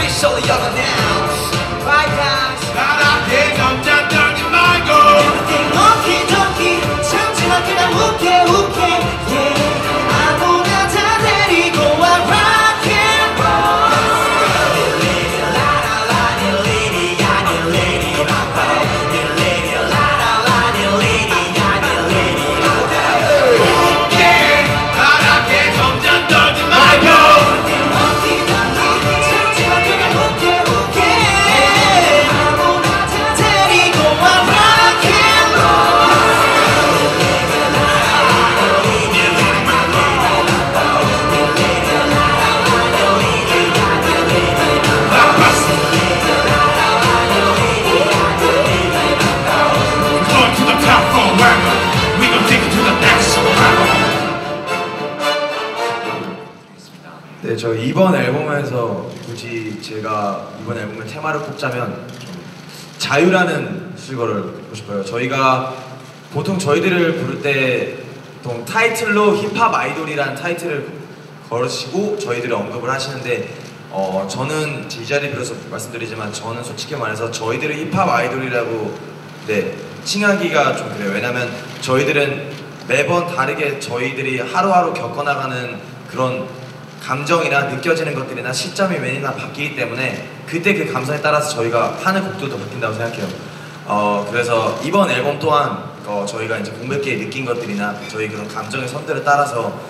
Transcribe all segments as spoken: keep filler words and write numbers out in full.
show the other now. Right guys. 사랑해 점점 떨지 말고. Everything okie dokie. 참지만 그냥 웃게 웃게. Yeah. 아무나 다 데리고 와 rock and roll. 네, 저 이번 앨범에서 굳이 제가 이번 앨범의 테마를 꼽자면 좀 자유라는 수식어를 꼽고 싶어요. 저희가 보통 저희들을 부를 때 보통 타이틀로 힙합 아이돌이라는 타이틀을 걸으시고 저희들을 언급을 하시는데 어, 저는 이 자리에 빌어서 말씀드리지만 저는 솔직히 말해서 저희들을 힙합 아이돌이라고 네, 칭하기가 좀 그래요. 왜냐면 저희들은 매번 다르게 저희들이 하루하루 겪어나가는 그런 감정이나 느껴지는 것들이나 시점이 매니나 바뀌기 때문에 그때 그 감성에 따라서 저희가 하는 곡들도 바뀐다고 생각해요. 어, 그래서 이번 앨범 또한 어, 저희가 이제 공백기에 느낀 것들이나 저희 그런 감정의 선들을 따라서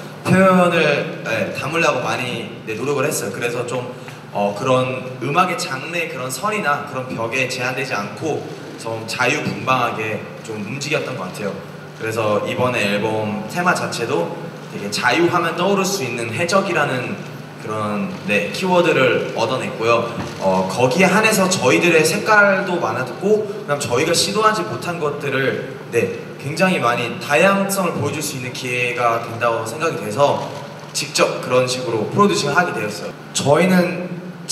표현을 네, 담으려고 많이 네, 노력을 했어요. 그래서 좀 어, 그런 음악의 장르의 그런 선이나 그런 벽에 제한되지 않고 좀 자유분방하게 좀 움직였던 것 같아요. 그래서 이번에 앨범 테마 자체도 되게 자유하면 떠오를 수 있는 해적이라는 그런 네, 키워드를 얻어냈고요. 어, 거기에 한해서 저희들의 색깔도 많았고 그다음 저희가 시도하지 못한 것들을 네, 굉장히 많이 다양성을 보여줄 수 있는 기회가 된다고 생각이 돼서 직접 그런 식으로 프로듀싱을 하게 되었어요. 저희는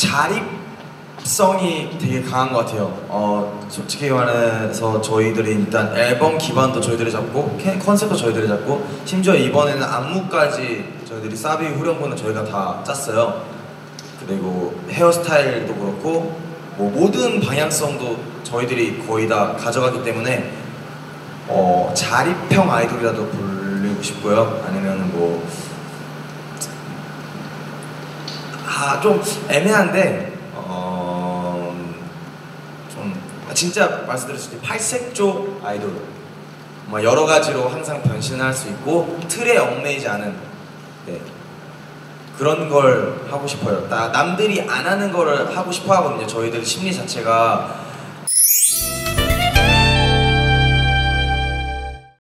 자립성이 되게 강한 것 같아요. 어, 솔직히 말해서 저희들이 일단 앨범 기반도 저희들이 잡고 컨셉도 저희들이 잡고 심지어 이번에는 안무까지 저희들이 사비 후렴구는 저희가 다 짰어요. 그리고 헤어스타일도 그렇고 뭐 모든 방향성도 저희들이 거의 다 가져가기 때문에 어, 자립형 아이돌이라도 불리고 싶고요. 아니면 뭐 아, 좀 애매한데 어, 좀 진짜 말씀드렸을 때 팔색조 아이돌 뭐 여러 가지로 항상 변신할 수 있고 틀에 얽매이지 않은 네, 그런 걸 하고 싶어요. 나, 남들이 안 하는 거를 하고 싶어 하거든요. 저희들 심리 자체가